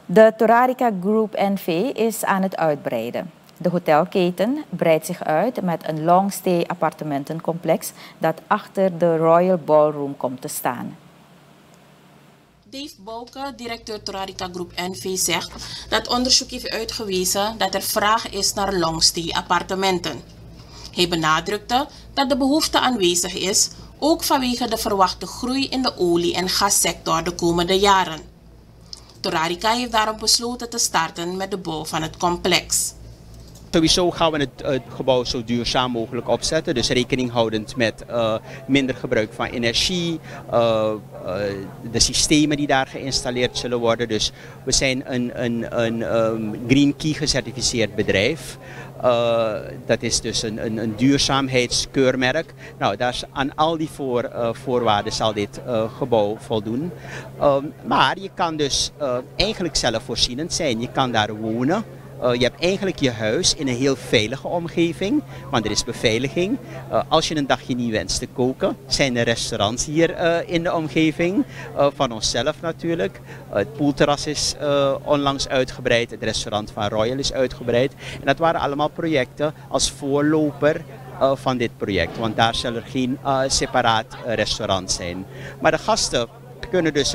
De Torarica Group NV is aan het uitbreiden. De hotelketen breidt zich uit met een long-stay appartementencomplex dat achter de Royal Ballroom komt te staan. Dave Bouke, directeur Torarica Group NV, zegt dat onderzoek heeft uitgewezen dat er vraag is naar long-stay appartementen. Hij benadrukte dat de behoefte aanwezig is, ook vanwege de verwachte groei in de olie- en gassector de komende jaren. Torarica heeft daarom besloten te starten met de bouw van het complex. Sowieso gaan we het gebouw zo duurzaam mogelijk opzetten. Dus rekening houdend met minder gebruik van energie, de systemen die daar geïnstalleerd zullen worden. Dus we zijn een Green Key gecertificeerd bedrijf. Dat is dus een duurzaamheidskeurmerk. Nou, aan al die voorwaarden zal dit gebouw voldoen. Maar je kan dus eigenlijk zelfvoorzienend zijn. Je kan daar wonen. Je hebt eigenlijk je huis in een heel veilige omgeving, want er is beveiliging. Als je een dagje niet wenst te koken, zijn er restaurants hier in de omgeving, van onszelf natuurlijk. Het poolterras is onlangs uitgebreid, het restaurant van Royal is uitgebreid. En dat waren allemaal projecten als voorloper van dit project, want daar zal er geen separaat restaurant zijn. Maar de gasten kunnen dus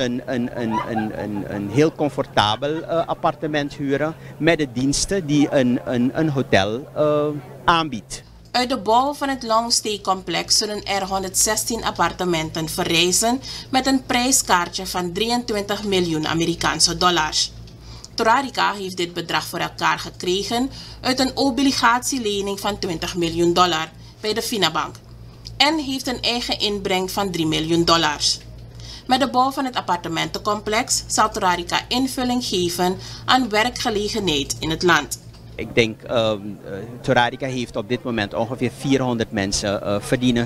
een heel comfortabel appartement huren met de diensten die een hotel aanbiedt. Uit de bouw van het long-stay-complex zullen er 116 appartementen verrijzen met een prijskaartje van 23 miljoen Amerikaanse dollars. Torarica heeft dit bedrag voor elkaar gekregen uit een obligatielening van 20 miljoen dollar bij de Finabank en heeft een eigen inbreng van 3 miljoen dollars. Met de bouw van het appartementencomplex zal Torarica invulling geven aan werkgelegenheid in het land. Ik denk Torarica heeft op dit moment ongeveer 400 mensen verdienen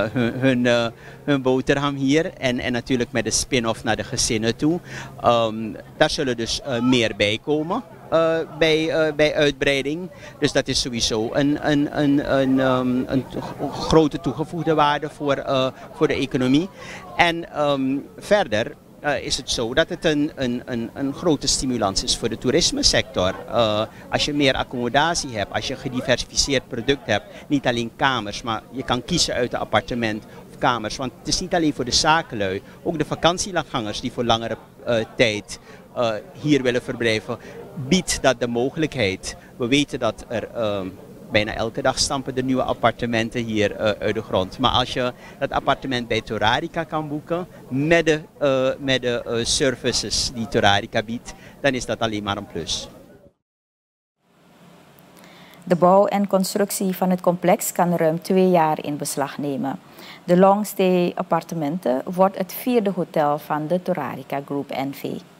hun boterham hier. En natuurlijk met de spin-off naar de gezinnen toe. Daar zullen dus meer bij komen. Bij uitbreiding. Dus dat is sowieso een grote toegevoegde waarde voor de economie. En verder is het zo dat het een grote stimulans is voor de toerismesector. Als je meer accommodatie hebt, als je een gediversifieerd product hebt, niet alleen kamers, maar je kan kiezen uit een appartement of kamers. Want het is niet alleen voor de zakenlui, ook de vakantiegangers die voor langere tijd hier willen verblijven, biedt dat de mogelijkheid. We weten dat er bijna elke dag stampen de nieuwe appartementen hier uit de grond. Maar als je dat appartement bij Torarica kan boeken met de services die Torarica biedt, dan is dat alleen maar een plus. De bouw en constructie van het complex kan ruim 2 jaar in beslag nemen. De long-stay appartementen wordt het 4e hotel van de Torarica Group NV.